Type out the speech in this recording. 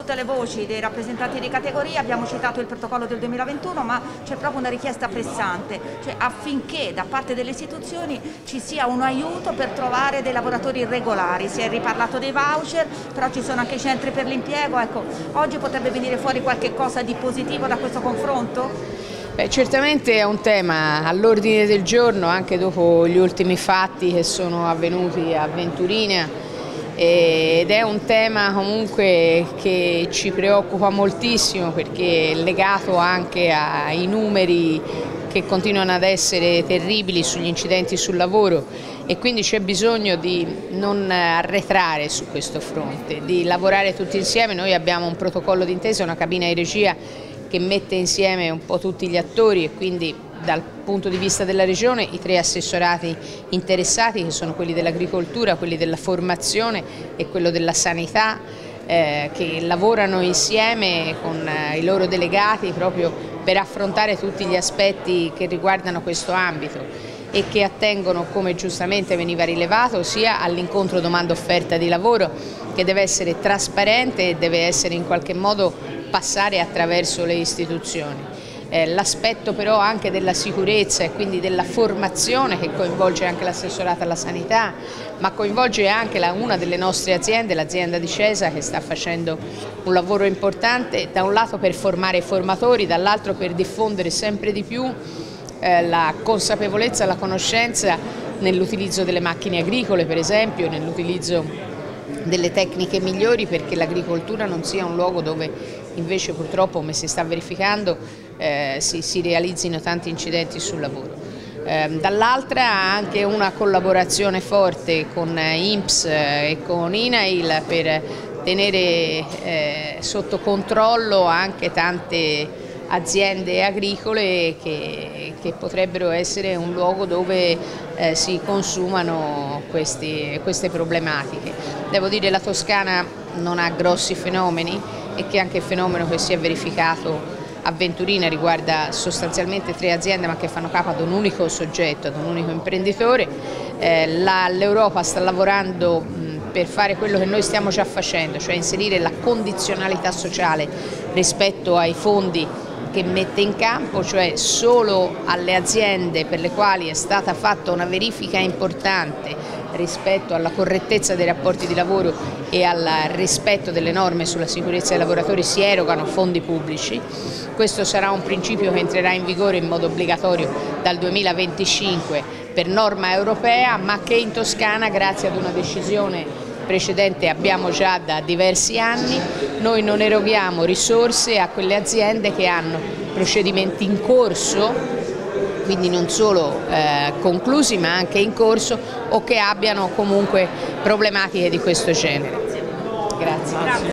tutte le voci dei rappresentanti di categoria, abbiamo citato il protocollo del 2021, ma c'è proprio una richiesta pressante, cioè affinché da parte delle istituzioni ci sia un aiuto per trovare dei lavoratori regolari. Si è riparlato dei voucher, però ci sono anche i centri per l'impiego. Ecco, oggi potrebbe venire fuori qualche cosa di positivo da questo confronto? Beh, certamente è un tema all'ordine del giorno anche dopo gli ultimi fatti che sono avvenuti a Venturina, ed è un tema comunque che ci preoccupa moltissimo perché è legato anche ai numeri che continuano ad essere terribili sugli incidenti sul lavoro, e quindi c'è bisogno di non arretrare su questo fronte, di lavorare tutti insieme. Noi abbiamo un protocollo d'intesa, una cabina di regia che mette insieme un po' tutti gli attori, e quindi dal punto di vista della Regione i 3 assessorati interessati, che sono quelli dell'agricoltura, quelli della formazione e quello della sanità, che lavorano insieme con i loro delegati proprio per affrontare tutti gli aspetti che riguardano questo ambito e che attengono, come giustamente veniva rilevato, sia all'incontro domanda-offerta di lavoro, che deve essere trasparente e deve essere in qualche modo passare attraverso le istituzioni. L'aspetto però anche della sicurezza e quindi della formazione, che coinvolge anche l'assessorato alla sanità, ma coinvolge anche una delle nostre aziende, l'azienda di Cesa, che sta facendo un lavoro importante, da un lato per formare i formatori, dall'altro per diffondere sempre di più la consapevolezza, la conoscenza nell'utilizzo delle macchine agricole, per esempio, nell'utilizzo delle tecniche migliori, perché l'agricoltura non sia un luogo dove invece purtroppo, come si sta verificando, si realizzino tanti incidenti sul lavoro. Dall'altra anche una collaborazione forte con INPS e con INAIL per tenere sotto controllo anche tante aziende agricole che potrebbero essere un luogo dove si consumano queste problematiche. Devo dire che la Toscana non ha grossi fenomeni, e che anche il fenomeno che si è verificato a Venturina riguarda sostanzialmente 3 aziende, ma che fanno capo ad un unico soggetto, ad un unico imprenditore. L'Europa sta lavorando per fare quello che noi stiamo già facendo, cioè inserire la condizionalità sociale rispetto ai fondi che mette in campo, cioè solo alle aziende per le quali è stata fatta una verifica importante rispetto alla correttezza dei rapporti di lavoro e al rispetto delle norme sulla sicurezza dei lavoratori si erogano fondi pubblici. Questo sarà un principio che entrerà in vigore in modo obbligatorio dal 2025 per norma europea, ma che in Toscana, grazie ad una decisione precedente, abbiamo già da diversi anni. Noi non eroghiamo risorse a quelle aziende che hanno procedimenti in corso, quindi non solo conclusi ma anche in corso, o che abbiano comunque problematiche di questo genere. Grazie.